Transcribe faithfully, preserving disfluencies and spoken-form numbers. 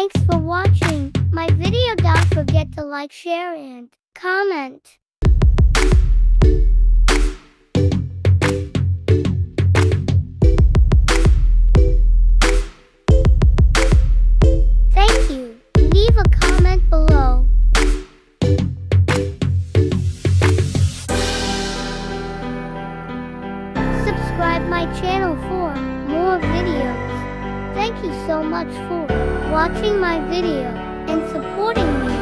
Thanks for watching my video. Don't forget to like, share, and comment. Thank you. Leave a comment below. Subscribe my channel for more videos. Thank you so much for watching my video and supporting me.